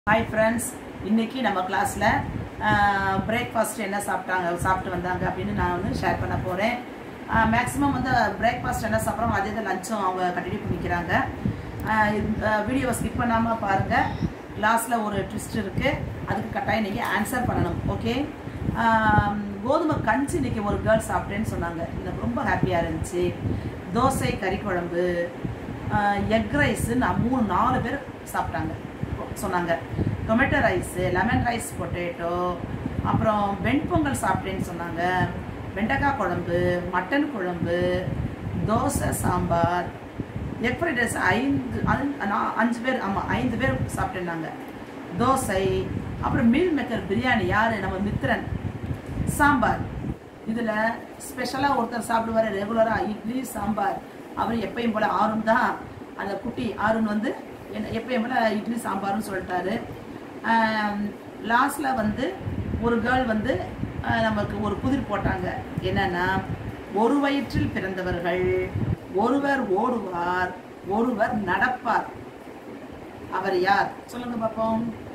Hi friends, இன்னைக்கு நம்ம கிளாஸ்ல பிரேக்ஃபாஸ்ட் என்ன சாப்பிட்டு வந்தாங்க அப்படினு நான் வந்து ஷேர் பண்ண போறேன். மேக்ஸिमम வந்து பிரேக்ஃபாஸ்ட் என்ன சாப்பிடுறாங்க அதே தான் லஞ்சும் அவங்க கண்டினியூ பண்ணிக்கிறாங்க. வீடியோவை ஸ்கிப் பண்ணாம பாருங்க. லாஸ்ட்ல ஒரு ட்விஸ்ட் இருக்கு. அதுக்கு கட்டாயம் நீங்க ஆன்சர் பண்ணணும். ஓகே? கோதுமை கஞ்சி இன்னைக்கு ஒரு கேர்ள் சாப்பிட்டேன்னு சொன்னாங்க. எனக்கு ரொம்ப ஹாப்பியா இருந்துச்சு. தோசை கறி குழம்பு எக் ரைஸ் நான் 4 பேர் சாப்பிட்டாங்க சொன்னாங்க. Tomato rice, lemon rice, potato, அப்புறம் வெண்பொங்கல் சாப்பிட்டேன்னு சொன்னாங்க. வெண்டைக்காய் குழம்பு, மட்டன் குழம்பு, dosa, sambar, egg fried rice 5 பேர், ஆமாம் 5 பேர் சாப்பிட்டேன்னாங்க. தோசை, அப்புறம் மீல் மேக்கர் பிரியாணி, யார் நம்ம மித்ரன், சாம்பார். இதில் ஸ்பெஷலாக ஒருத்தர் சாப்பிடுவார் ரெகுலராக, இட்லி சாம்பார். அவர் எப்பயும் போல் ஆறும் தான், அந்த குட்டி ஆறுன்னு வந்து எப்பயும் போல் இட்லி சாம்பார்னு சொல்லிட்டாரு. லாஸ்டில் வந்து ஒரு கேர்ள் வந்து நமக்கு ஒரு புதிர் போட்டாங்க. என்னன்னா, ஒரு வயிற்றில் பிறந்தவர்கள் ஒருவர் ஓடுவார், ஒருவர் நடப்பார். அவர் யார் சொல்லுங்க பார்ப்போம்.